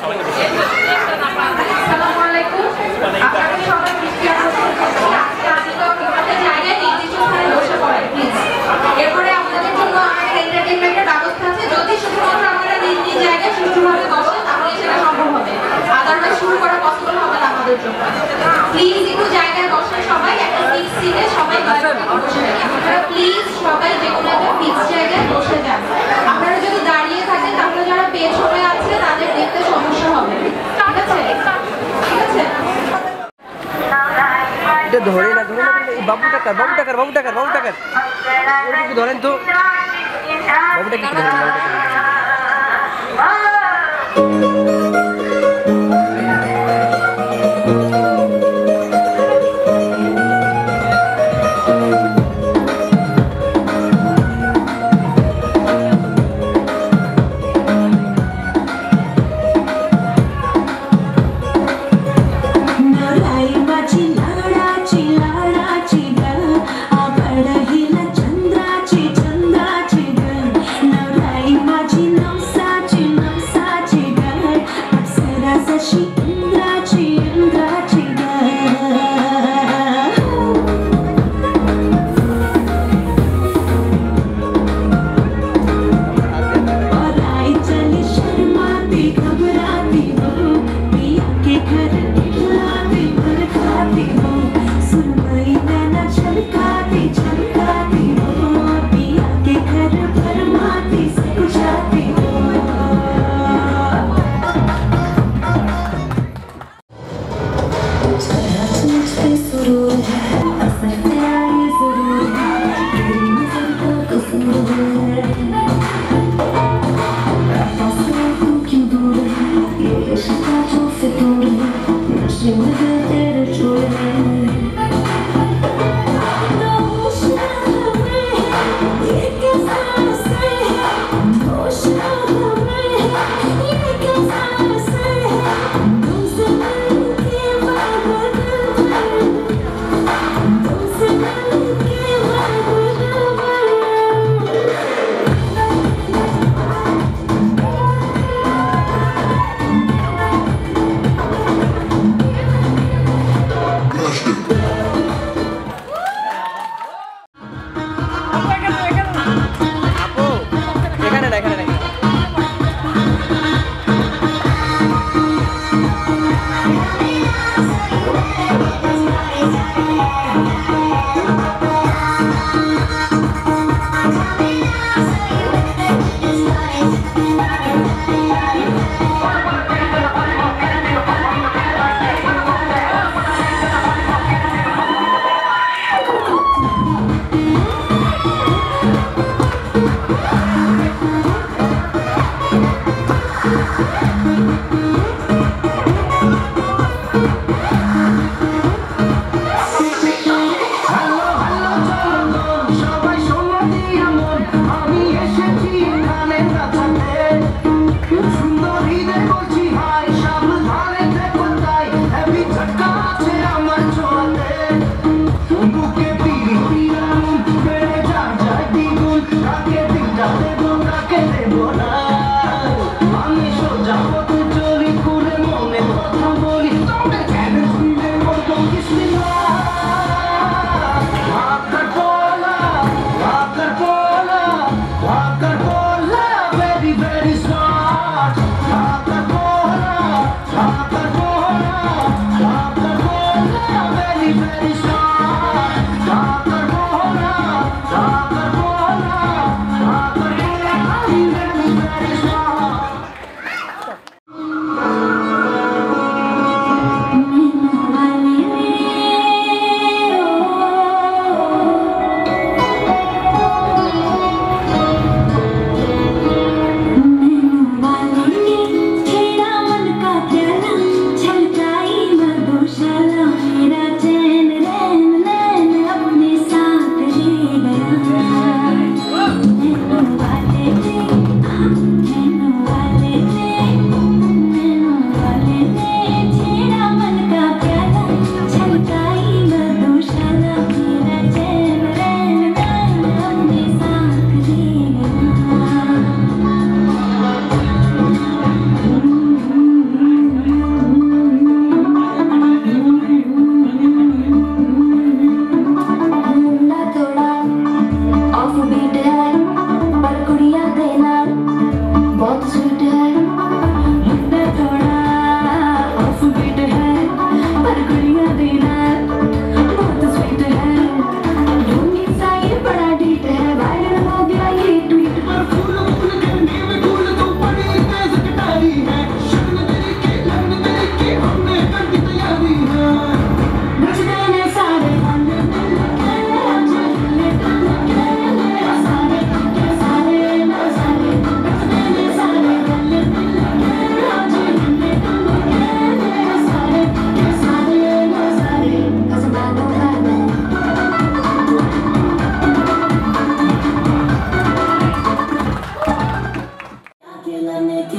আসসালামু আলাইকুম। আপনাদের সবাই মিষ্টি আকর্ষণ করছি। আজকে আনিকা বিভিন্ন জায়গায় নির্দিষ্ট স্থানে বসে পড়েন প্লিজ। এরপরে আপনাদের জন্য আমাদের এন্টারটেইনমেন্টের ব্যবস্থা আছে। যদি শুধুমাত্র আপনারা নিজ নিজ জায়গায় সুষ্ঠুভাবে বসেন তাহলে সেটা সম্ভব হবে, আদারওয়াইজ শুরু করা পসিবল হবে না আমাদের জন্য। প্লিজ একটু জায়গায় বসেন, সবাই একটা ফিক্স সিটে সবাই বসে থাকেন। আপনারা প্লিজ সবাই যে কোনো একটা ফিক্স জায়গায় বসে যান। আপনারা যদি দাঁড়িয়ে থাকেন তাহলে যারা পেছনে আছে তাদের দেখতে সমস্যা হবে। ঠিক আছে? ঠিক আছে? এটা ধরে না বাবু টাকার কি ধরেন তো বাবুটা কি ধরেন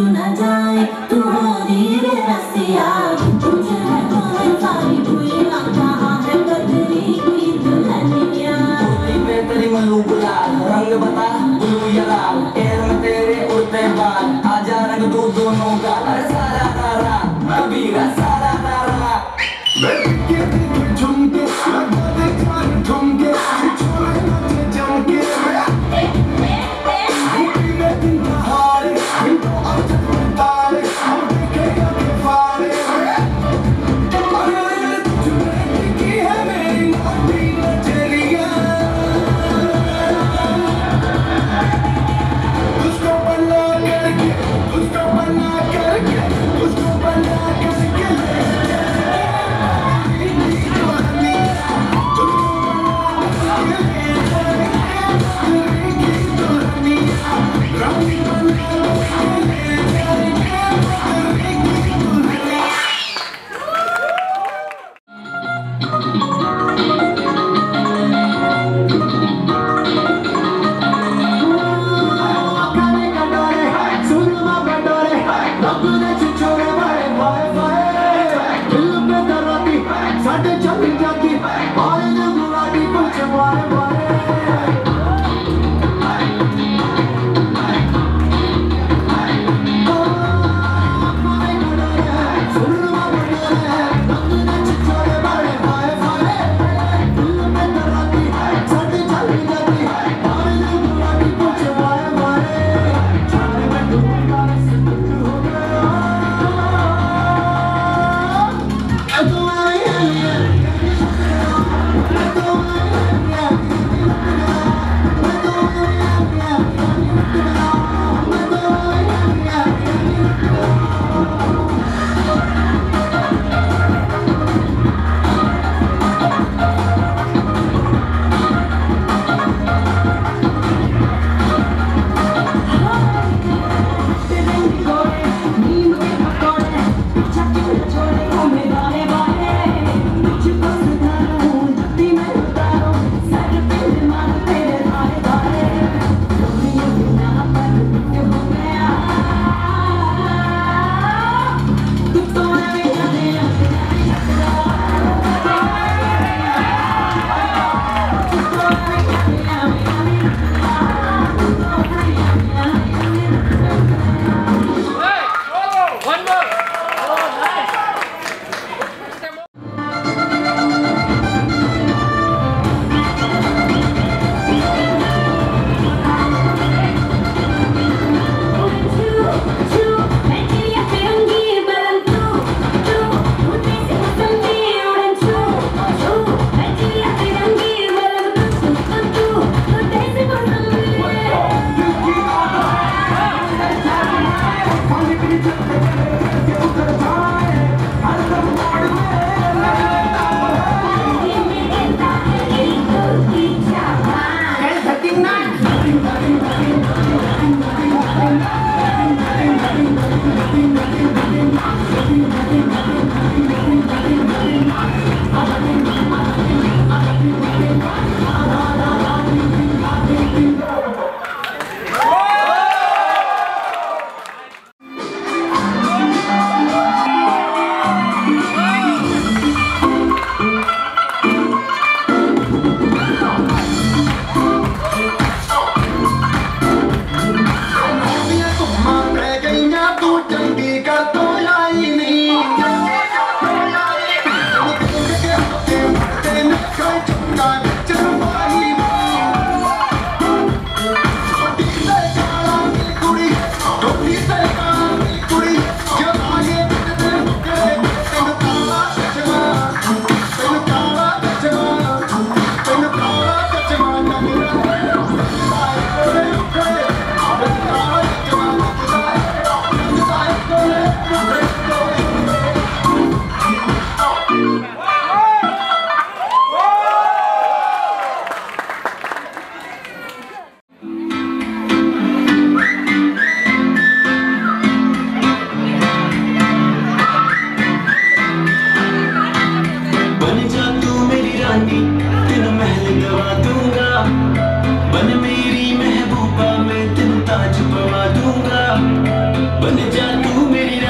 न जाए तू हो रे रसिया तुझे तुम्हें सारी भूलिया कहाँ है बदली की दुल्हनिया में तेरी मल्लू गुलाल रंग बता ब्लू या लाल पैर में तेरे उड़ते बाल आजा रंग दो दोनों का सारा तारा कबीरा सारा तारा झुमके झुमके छोड़े नाचे जमके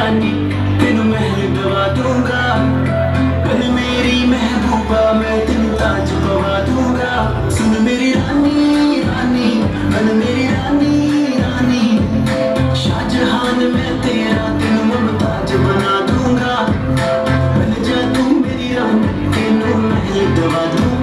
रानी तेन महल दवा दूंगा कल मेरी महबूबा मैं तेन ताज पवा दूंगा सुन मेरी रानी रानी बन मेरी रानी रानी शाहजहान मैं तेरा तेन मुमताज बना दूंगा बन जा तू मेरी रानी तेन महल दवा दूंगा